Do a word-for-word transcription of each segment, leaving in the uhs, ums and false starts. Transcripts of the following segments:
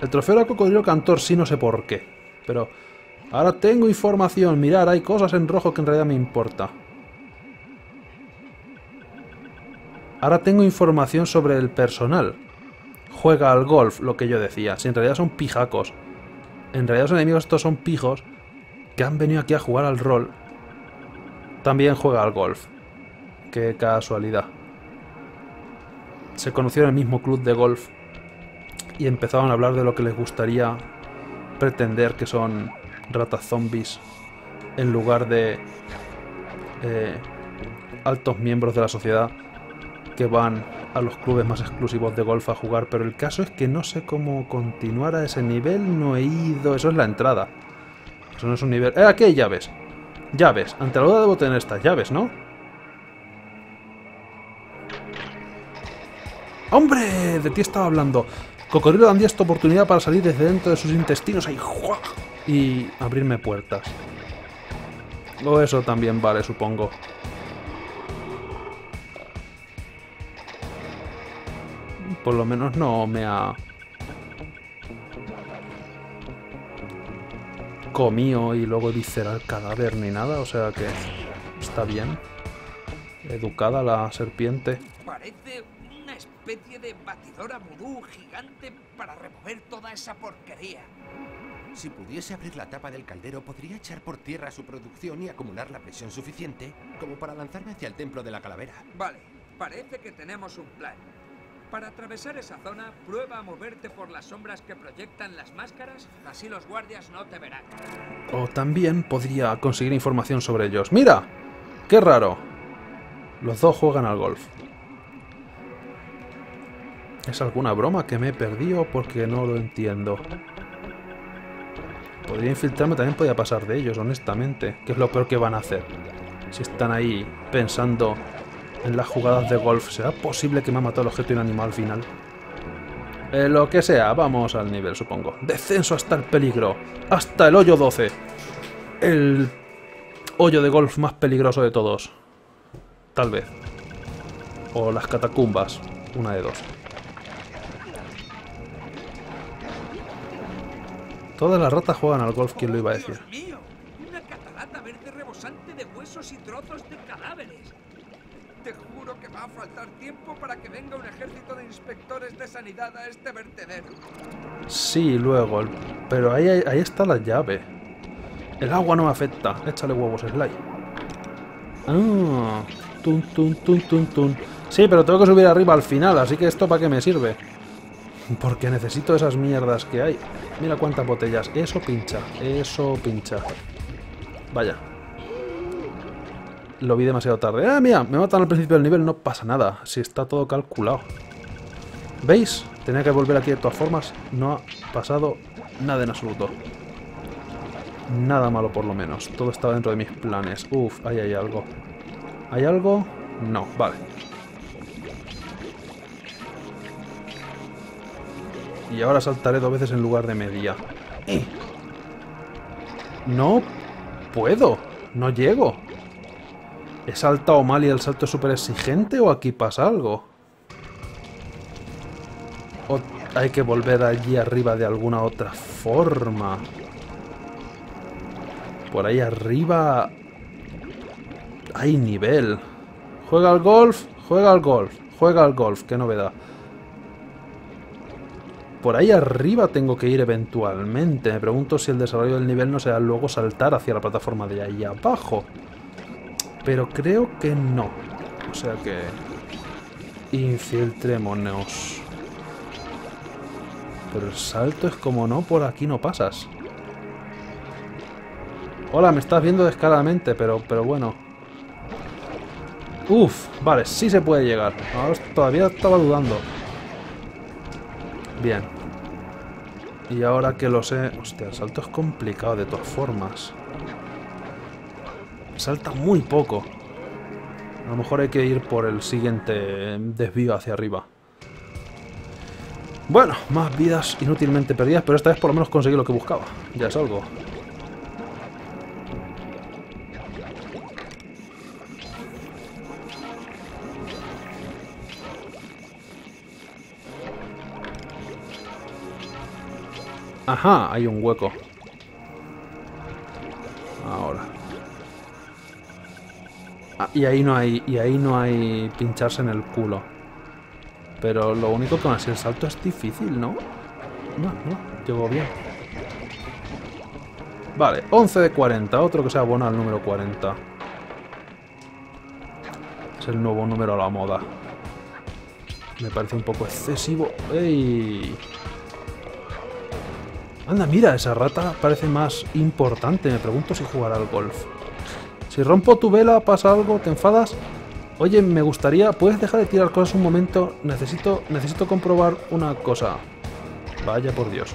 El trofeo era cocodrilo cantor, sí, no sé por qué. Pero ahora tengo información. Mirad, hay cosas en rojo que en realidad me importa. Ahora tengo información sobre el personal. Juega al golf, lo que yo decía. Si en realidad son pijacos. En realidad los enemigos estos son pijos que han venido aquí a jugar al rol. También juega al golf. Qué casualidad. Se conocieron en el mismo club de golf y empezaron a hablar de lo que les gustaría pretender que son ratas zombies en lugar de eh, altos miembros de la sociedad que van a los clubes más exclusivos de golf a jugar. Pero el caso es que no sé cómo continuar a ese nivel. No he ido. Eso es la entrada. Eso no es un nivel. ¡Eh, aquí hay llaves! Llaves. Ante la duda debo tener estas llaves, ¿no? ¡Hombre! De ti estaba hablando. Cocodrilo dan esta oportunidad para salir desde dentro de sus intestinos ahí, y abrirme puertas. O eso también vale, supongo. Por lo menos no me ha comido y luego viscerar el cadáver ni nada, o sea que está bien. Educada la serpiente. Parece una especie de batidora vudú gigante para remover toda esa porquería. Si pudiese abrir la tapa del caldero, podría echar por tierra su producción y acumular la presión suficiente como para lanzarme hacia el templo de la calavera. Vale, parece que tenemos un plan. Para atravesar esa zona, prueba a moverte por las sombras que proyectan las máscaras, así los guardias no te verán. O también podría conseguir información sobre ellos. ¡Mira! ¡Qué raro! Los dos juegan al golf. ¿Es alguna broma que me he perdido? Porque no lo entiendo. Podría infiltrarme, también podría pasar de ellos, honestamente. ¿Qué es lo peor que van a hacer? Si están ahí pensando en las jugadas de golf, ¿será posible que me ha matado el objeto inanimado al final? Eh, lo que sea, vamos al nivel, supongo. Descenso hasta el peligro. Hasta el hoyo doce. El hoyo de golf más peligroso de todos. Tal vez. O las catacumbas. Una de dos. Todas las ratas juegan al golf, ¿quién lo iba a decir? ¡Dios mío! Una catarata verde rebosante de huesos y trozos de cadáveres. Te juro que va a faltar tiempo para que venga un ejército de inspectores de sanidad a este vertedero. Sí, luego. Pero ahí, ahí está la llave. El agua no me afecta. Échale huevos, Sly. Ah. Tun, tun, tun, tun, tun. Sí, pero tengo que subir arriba al final, así que esto ¿para qué me sirve? Porque necesito esas mierdas que hay. Mira cuántas botellas. Eso pincha. Eso pincha. Vaya. Lo vi demasiado tarde. ¡Ah, mira! Me matan al principio del nivel. No pasa nada. Si está todo calculado. ¿Veis? Tenía que volver aquí de todas formas. No ha pasado nada en absoluto. Nada malo por lo menos. Todo estaba dentro de mis planes. Uf, ahí hay algo. ¿Hay algo? No, vale. Y ahora saltaré dos veces en lugar de media. ¡Eh! No puedo. No llego. ¿He saltado mal y el salto es súper exigente o aquí pasa algo? ¿O hay que volver allí arriba de alguna otra forma? Por ahí arriba hay nivel. Juega al golf, juega al golf, juega al golf. Qué novedad. Por ahí arriba tengo que ir eventualmente. Me pregunto si el desarrollo del nivel no será luego saltar hacia la plataforma de ahí abajo. Pero creo que no. O sea que... infiltrémonos. Pero el salto es como no, por aquí no pasas. Hola, me estás viendo descaradamente, pero, pero bueno. Uf, vale, sí se puede llegar. Ahora todavía estaba dudando. Bien. Y ahora que lo sé... Hostia, el salto es complicado de todas formas. Salta muy poco. A lo mejor hay que ir por el siguiente desvío hacia arriba. Bueno, más vidas inútilmente perdidas, pero esta vez por lo menos conseguí lo que buscaba. Ya es algo. Ajá, hay un hueco. Ahora. Ah, y ahí no hay. Y ahí no hay pincharse en el culo. Pero lo único que aún así el salto es difícil, ¿no? No, no, llegó bien. Vale, once de cuarenta. Otro que sea bueno al número cuarenta. Es el nuevo número a la moda. Me parece un poco excesivo. ¡Ey! Anda, mira, esa rata parece más importante. Me pregunto si jugará al golf. Si rompo tu vela, pasa algo, te enfadas. Oye, me gustaría... ¿Puedes dejar de tirar cosas un momento? Necesito, necesito comprobar una cosa. Vaya por Dios.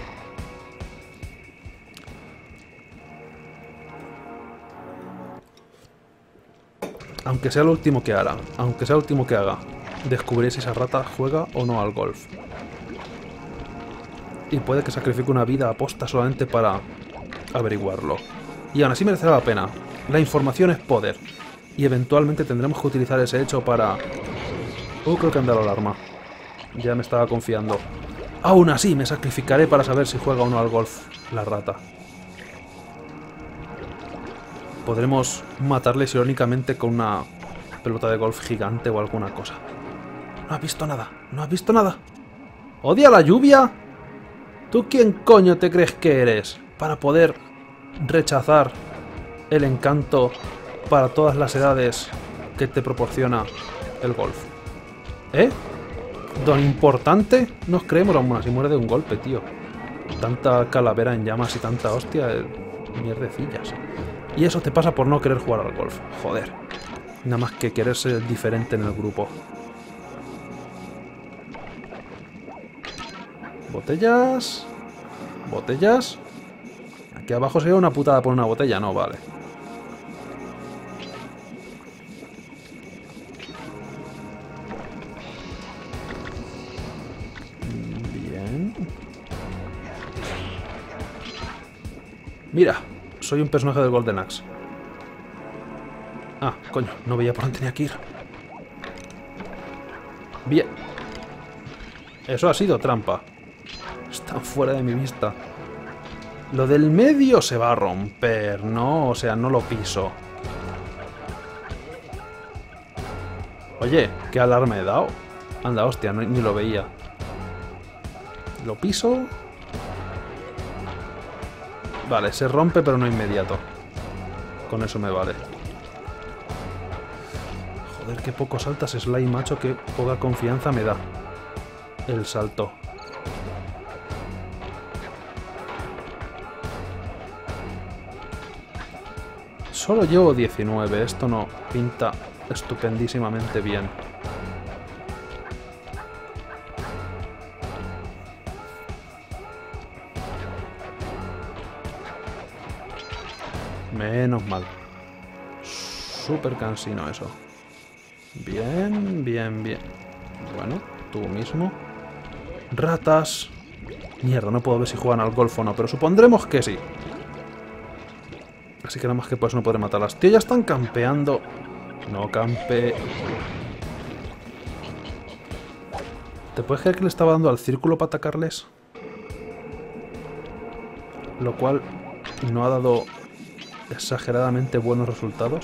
Aunque sea lo último que haga, aunque sea lo último que haga, descubriré si esa rata juega o no al golf. Y puede que sacrifique una vida aposta solamente para averiguarlo. Y aún así merecerá la pena. La información es poder. Y eventualmente tendremos que utilizar ese hecho para... Oh, creo que anda la alarma. Ya me estaba confiando. Aún así, me sacrificaré para saber si juega o no al golf la rata. Podremos matarles irónicamente con una pelota de golf gigante o alguna cosa. No has visto nada, no has visto nada. ¿Odia la lluvia? ¿Tú quién coño te crees que eres para poder rechazar el encanto para todas las edades que te proporciona el golf? ¿Eh? ¿Don importante? Nos creemos aún así, muere de un golpe, tío. Tanta calavera en llamas y tanta hostia, mierdecillas. Y eso te pasa por no querer jugar al golf. Joder. Nada más que querer ser diferente en el grupo. Botellas. Botellas. Aquí abajo sería una putada por una botella. No, vale. Bien. Mira. Soy un personaje del Golden Axe. Ah, coño, no veía por dónde tenía que ir. Bien. Eso ha sido trampa. Están fuera de mi vista. Lo del medio se va a romper, ¿no? O sea, no lo piso. Oye, ¿qué alarma he dado? Anda, hostia, no, ni lo veía. ¿Lo piso? Vale, se rompe pero no inmediato. Con eso me vale. Joder, qué poco saltas, Sly, macho. Qué poca confianza me da el salto. Solo llevo diecinueve. Esto no pinta estupendísimamente bien. Menos mal. Súper cansino eso. Bien, bien, bien. Bueno, tú mismo. Ratas. Mierda, no puedo ver si juegan al golf o no, pero supondremos que sí. Así que nada más que pues no podré matarlas. Tío, ya están campeando. No campe. ¿Te puedes creer que le estaba dando al círculo para atacarles? Lo cual no ha dado exageradamente buenos resultados.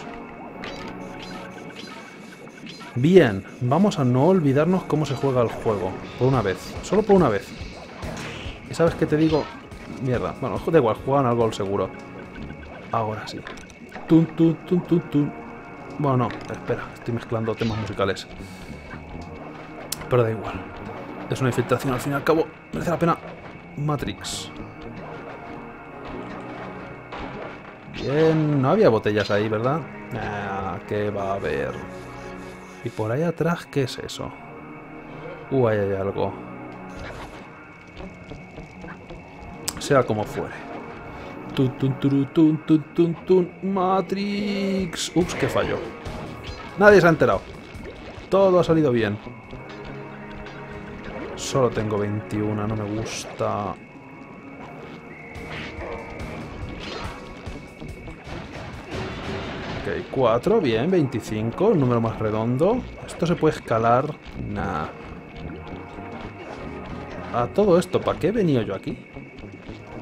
Bien, vamos a no olvidarnos cómo se juega el juego. Por una vez, solo por una vez. ¿Y sabes qué te digo? Mierda, bueno, da igual, juegan al gol seguro. Ahora sí. Tun, tun, tun, tun, tun. Bueno, no, espera, estoy mezclando temas musicales. Pero da igual. Es una infiltración, al fin y al cabo. Merece la pena. Matrix. Bien, no había botellas ahí, ¿verdad? Ah, ¿qué va a haber? Y por ahí atrás, ¿qué es eso? Uh, ahí hay algo. Sea como fuere. Tun, tun, tun, tun, tun, tun, tun. Matrix. Ups, que falló. Nadie se ha enterado. Todo ha salido bien. Solo tengo veintiuno, no me gusta. Ok, cuatro, bien, veinticinco, un número más redondo. ¿Esto se puede escalar? Nah. A todo esto, ¿para qué he venido yo aquí?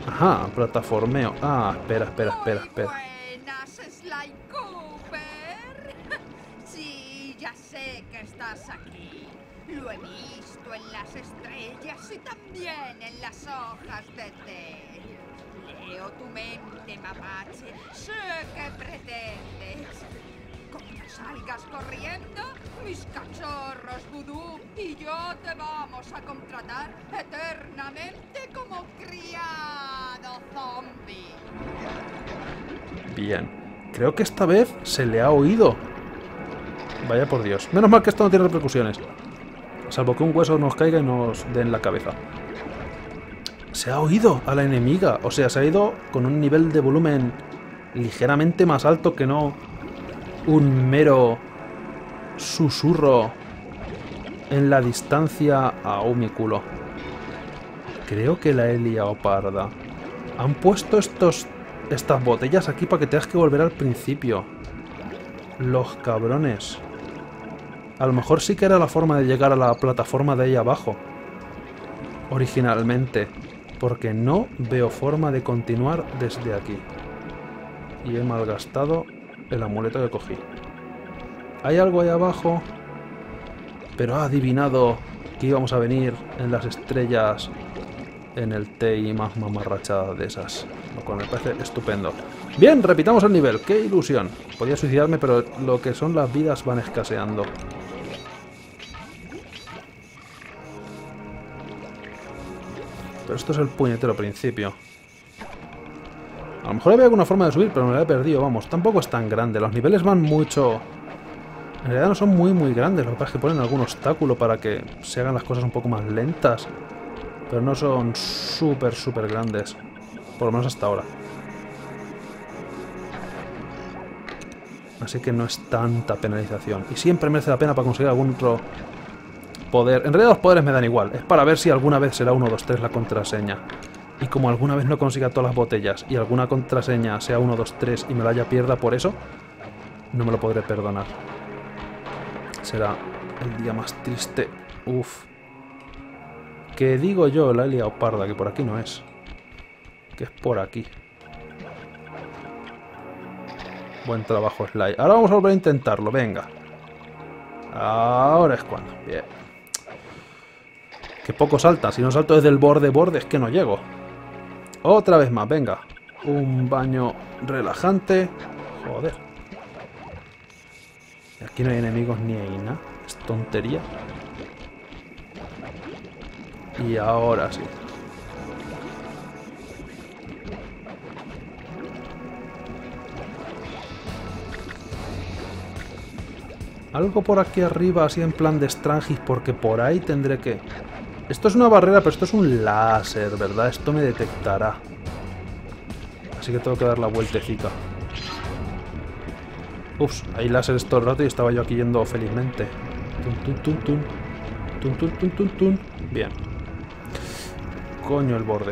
Ajá, plataformeo. Ah, espera, espera, espera, espera. Muy buenas, Sly Cooper. Sí, ya sé que estás aquí. Lo he visto en las estrellas y también en las hojas de té. Leo tu mente, mapache. Sé que pretendes. Cuando salgas corriendo, mis cachorros vudú y yo te vamos a contratar eternamente como criado zombie. Bien. Creo que esta vez se le ha oído. Vaya por Dios. Menos mal que esto no tiene repercusiones. Salvo que un hueso nos caiga y nos dé en la cabeza. Se ha oído a la enemiga. O sea, se ha ido con un nivel de volumen ligeramente más alto que no un mero susurro en la distancia a un mi culo. Creo que la he liado parda. Han puesto estos, estas botellas aquí para que tengas que volver al principio. Los cabrones. A lo mejor sí que era la forma de llegar a la plataforma de ahí abajo. Originalmente. Porque no veo forma de continuar desde aquí. Y he malgastado el amuleto que cogí. Hay algo ahí abajo. Pero ha adivinado que íbamos a venir en las estrellas, en el té y más mamarrachada de esas. Lo cual me parece estupendo. Bien, repitamos el nivel. ¡Qué ilusión! Podía suicidarme, pero lo que son las vidas van escaseando. Pero esto es el puñetero principio. A lo mejor había alguna forma de subir, pero me la he perdido, vamos. Tampoco es tan grande. Los niveles van mucho... En realidad no son muy muy grandes. Lo que pasa es que ponen algún obstáculo para que se hagan las cosas un poco más lentas. Pero no son súper, súper grandes. Por lo menos hasta ahora. Así que no es tanta penalización. Y siempre merece la pena para conseguir algún otro poder. En realidad los poderes me dan igual. Es para ver si alguna vez será uno, dos, tres la contraseña. Y como alguna vez no consiga todas las botellas y alguna contraseña sea uno, dos, tres y me la haya pierda por eso, no me lo podré perdonar. Será el día más triste. Uf. Que digo yo, la he liado parda, que por aquí no es. Que es por aquí. Buen trabajo, Sly. Ahora vamos a volver a intentarlo, venga. Ahora es cuando. Bien. Que poco salta. Si no salto desde el borde borde es que no llego. Otra vez más, venga. Un baño relajante. Joder. Aquí no hay enemigos ni hay nada. Es tontería. Y ahora sí. Algo por aquí arriba, así en plan de Strangis, porque por ahí tendré que... Esto es una barrera, pero esto es un láser, ¿verdad? Esto me detectará. Así que tengo que dar la vueltecita. Ups, hay láseres todo el rato y estaba yo aquí yendo felizmente. Tun, tun, tun, tun. Tun, tun, tun, tun, tun. Bien. Coño, el borde.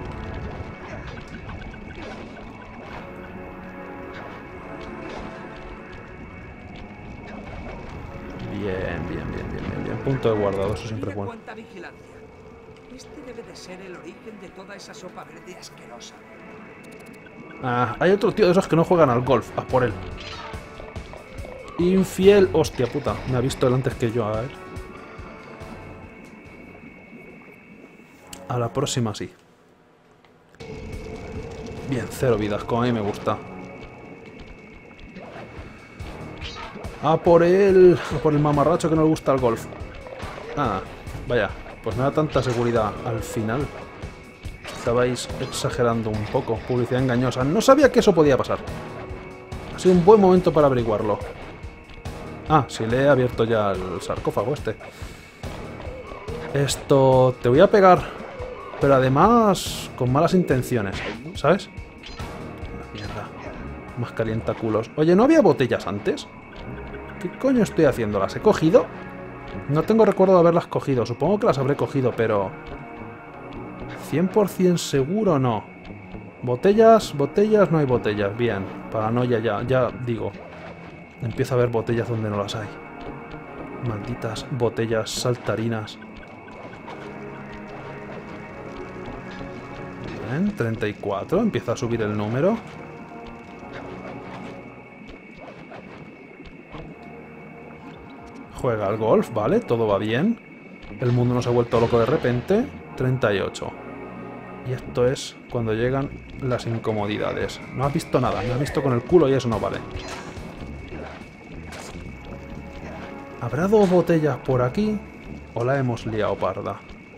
Bien, bien, bien, bien, bien, bien. Punto de guardado, eso siempre es bueno. Cuánta vigilancia. Este debe de ser el origen de toda esa sopa verde asquerosa. Ah, hay otro tío de esos que no juegan al golf. A por él. Infiel. Hostia puta. Me ha visto él antes que yo. A ver. A la próxima sí. Bien, cero vidas. Como a mí me gusta. A por él. A por el mamarracho que no le gusta el golf. Ah, vaya. Pues no da tanta seguridad al final. Estabais exagerando un poco. Publicidad engañosa. No sabía que eso podía pasar. Ha sido un buen momento para averiguarlo. Ah, sí, le he abierto ya el sarcófago este. Esto... Te voy a pegar. Pero además... Con malas intenciones. ¿Sabes? Mierda. Más calientaculos. Oye, ¿no había botellas antes? ¿Qué coño estoy haciendo? ¿Las he cogido? No tengo recuerdo de haberlas cogido. Supongo que las habré cogido, pero... cien por cien seguro no. Botellas, botellas, no hay botellas. Bien, paranoia ya, ya digo. Empiezo a ver botellas donde no las hay. Malditas botellas saltarinas. Bien, treinta y cuatro. Empieza a subir el número. Juega al golf, vale, todo va bien. El mundo no se ha vuelto loco de repente. treinta y ocho. Y esto es cuando llegan las incomodidades. No has visto nada, me has visto con el culo y eso no vale. ¿Habrá dos botellas por aquí? ¿O la hemos liado parda?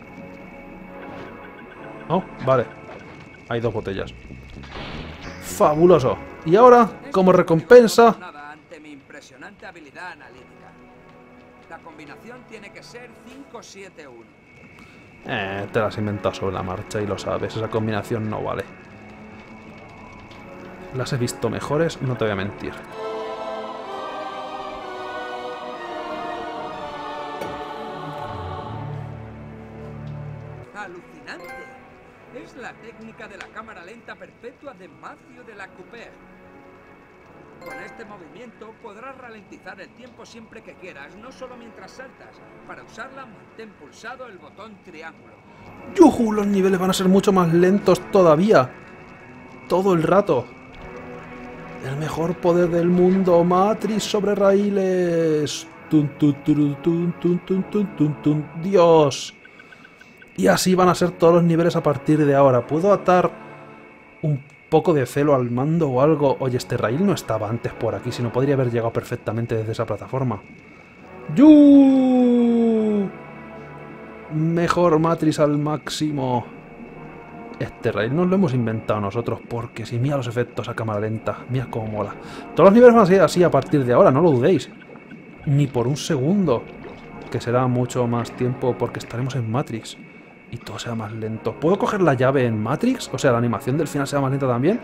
Oh, vale. Hay dos botellas. ¡Fabuloso! Y ahora, como recompensa... Nada ante mi impresionante habilidad analítica. La combinación tiene que ser cinco siete uno. Eh, te las has inventado sobre la marcha y lo sabes. Esa combinación no vale. Las he visto mejores, no te voy a mentir. ¡Alucinante! Es la técnica de la cámara lenta perpetua de Matthew de la Couper. Con este movimiento podrás ralentizar el tiempo siempre que quieras, no solo mientras saltas. Para usarla, mantén pulsado el botón triángulo. ¡Yujú! Los niveles van a ser mucho más lentos todavía. Todo el rato. El mejor poder del mundo, Matrix sobre raíles. Tun, tun, tun, tun, tun, tun, tun, tun, tun. ¡Dios! Y así van a ser todos los niveles a partir de ahora. ¿Puedo atar un poco de celo al mando o algo? Oye, este raíl no estaba antes por aquí, si no podría haber llegado perfectamente desde esa plataforma. ¡Yu! Mejor Matrix al máximo. Este raíl nos lo hemos inventado nosotros, porque si mira los efectos a cámara lenta, mira cómo mola. Todos los niveles van a ser así a partir de ahora, no lo dudéis. Ni por un segundo. Que será mucho más tiempo porque estaremos en Matrix. Y todo sea más lento. ¿Puedo coger la llave en Matrix? O sea, la animación del final sea más lenta también.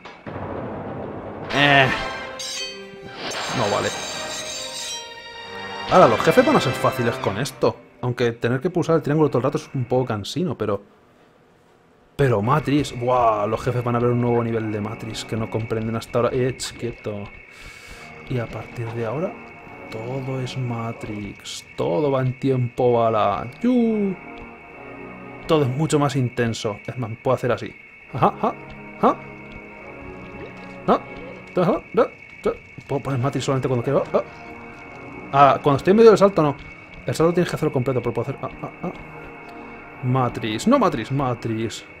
Eh. No vale. Ahora, los jefes van a ser fáciles con esto. Aunque tener que pulsar el triángulo todo el rato es un poco cansino, pero... Pero Matrix... ¡Buah! Los jefes van a ver un nuevo nivel de Matrix que no comprenden hasta ahora. ¡Eh, quieto! Y a partir de ahora... Todo es Matrix. Todo va en tiempo bala. ¡Yu! Todo es mucho más intenso. Es más, puedo hacer así. Ajá, ajá, ajá. No, ajá, no. Puedo poner Matrix solamente cuando quiero. Ah, ah, cuando estoy en medio del salto, no. El salto tienes que hacerlo completo, pero puedo hacer. Ah, ah, ah. Matrix, no Matrix, Matrix.